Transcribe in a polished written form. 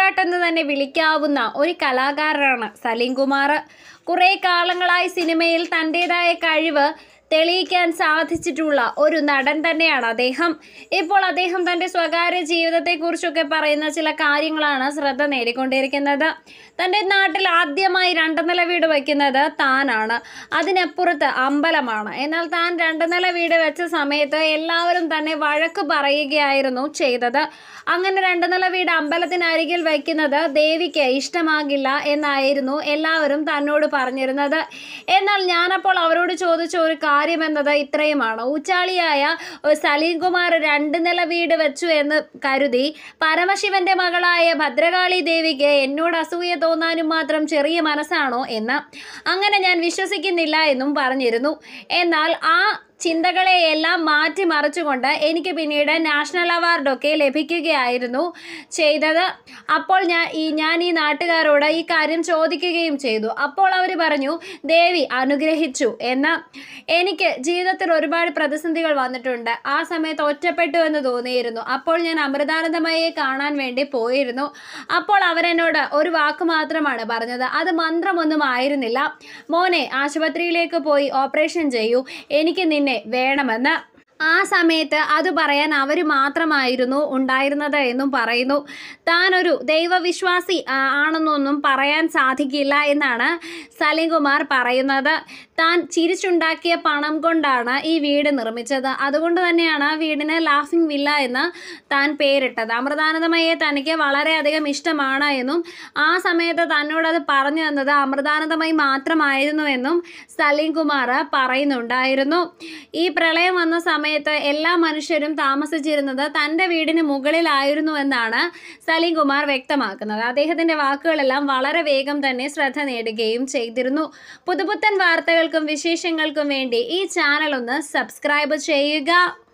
സമ്രാട്ട് എന്ന് തന്നെ വിളിക്കാവുന്ന ഒരു കലാകാരനാണ് സലീം കുമാർ. കുറേ കാലങ്ങളായി സിനിമയിൽ തൻ്റെതായ കഴിവ് തെളിയിക്കാൻ സാധിച്ചിട്ടുള്ള ഒരു നടൻ തന്നെയാണ് അദ്ദേഹം. ഇപ്പോൾ അദ്ദേഹം തൻ്റെ സ്വകാര്യ ജീവിതത്തെക്കുറിച്ചൊക്കെ പറയുന്ന ചില കാര്യങ്ങളാണ് ശ്രദ്ധ നേടിക്കൊണ്ടിരിക്കുന്നത്. തൻ്റെ നാട്ടിൽ ആദ്യമായി 2 നില വീട് വയ്ക്കുന്നത് താനാണ്. അതിനപ്പുറത്ത് അമ്പലമാണ്. എന്നാൽ താൻ 2 നില വീട് വെച്ച സമയത്ത് എല്ലാവരും തന്നെ വഴക്ക് പറയുകയായിരുന്നു ചെയ്തത്. അങ്ങനെ 2 നില വീട് അമ്പലത്തിനരികിൽ വയ്ക്കുന്നത് ദേവിക്ക് ഇഷ്ടമാകില്ല എന്നായിരുന്നു എല്ലാവരും തന്നോട് പറഞ്ഞിരുന്നത്. എന്നാൽ ഞാനപ്പോൾ അവരോട് ചോദിച്ച ഒരു കാര്യമെന്നത് ഇത്രയുമാണ്: ഊച്ചാളിയായ സലീം കുമാർ 2 നില വീട് വെച്ചു എന്ന് കരുതി പരമശിവന്റെ മകളായ ഭദ്രകാളി ദേവിക്ക് എന്നോട് അസൂയ തോന്നാനും മാത്രം ചെറിയ മനസ്സാണോ എന്ന്. അങ്ങനെ ഞാൻ വിശ്വസിക്കുന്നില്ല എന്നും പറഞ്ഞിരുന്നു. എന്നാൽ ആ ചിന്തകളെയെല്ലാം മാറ്റിമറിച്ചുകൊണ്ട് എനിക്ക് പിന്നീട് നാഷണൽ അവാർഡൊക്കെ ലഭിക്കുകയായിരുന്നു ചെയ്തത്. അപ്പോൾ ഞാൻ ഈ നാട്ടുകാരോട് ഈ കാര്യം ചോദിക്കുകയും ചെയ്തു. അപ്പോൾ അവർ പറഞ്ഞു ദേവി അനുഗ്രഹിച്ചു എന്ന്. എനിക്ക് ജീവിതത്തിൽ ഒരുപാട് പ്രതിസന്ധികൾ വന്നിട്ടുണ്ട്. ആ സമയത്ത് ഒറ്റപ്പെട്ടു എന്ന് തോന്നിയിരുന്നു. അപ്പോൾ ഞാൻ അമൃതാനന്ദമയെ കാണാൻ വേണ്ടി പോയിരുന്നു. അപ്പോൾ അവരെന്നോട് ഒരു വാക്ക് മാത്രമാണ് പറഞ്ഞത്. അത് മന്ത്രമൊന്നും ആയിരുന്നില്ല. മോനെ, ആശുപത്രിയിലേക്ക് പോയി ഓപ്പറേഷൻ ചെയ്യൂ, എനിക്ക് നിന്നെ വേണമെന്ന്. ആ സമയത്ത് അത് പറയാൻ അവർ മാത്രമായിരുന്നു ഉണ്ടായിരുന്നത് എന്നും പറയുന്നു. താനൊരു ദൈവവിശ്വാസി ആണെന്നൊന്നും പറയാൻ സാധിക്കില്ല എന്നാണ് സലീം കുമാർ പറയുന്നത്. താൻ ചിരിച്ചുണ്ടാക്കിയ പണം കൊണ്ടാണ് ഈ വീട് നിർമ്മിച്ചത്. അതുകൊണ്ട് തന്നെയാണ് വീടിന് ലാഫിംഗ് വില്ല എന്ന് താൻ പേരിട്ടത്. അമൃതാനന്ദമയെ തനിക്ക് വളരെയധികം ഇഷ്ടമാണ് എന്നും ആ സമയത്ത് തന്നോടത് പറഞ്ഞു തന്നത് അമൃതാനന്ദമയി മാത്രമായിരുന്നു എന്നും സലീം കുമാർ പറയുന്നുണ്ടായിരുന്നു. ഈ പ്രളയം വന്ന സമയത്ത് എല്ലാ മനുഷ്യരും താമസിച്ചിരുന്നത് തൻ്റെ വീടിന് മുകളിലായിരുന്നു എന്നാണ് സലീം കുമാർ വ്യക്തമാക്കുന്നത്. അദ്ദേഹത്തിൻ്റെ വാക്കുകളെല്ലാം വളരെ വേഗം തന്നെ ശ്രദ്ധ നേടുകയും ചെയ്തിരുന്നു. പുതുപുത്തൻ വാർത്തകൾക്കും വിശേഷങ്ങൾക്കും വേണ്ടി ഈ ചാനൽ ഒന്ന് സബ്സ്ക്രൈബ് ചെയ്യുക.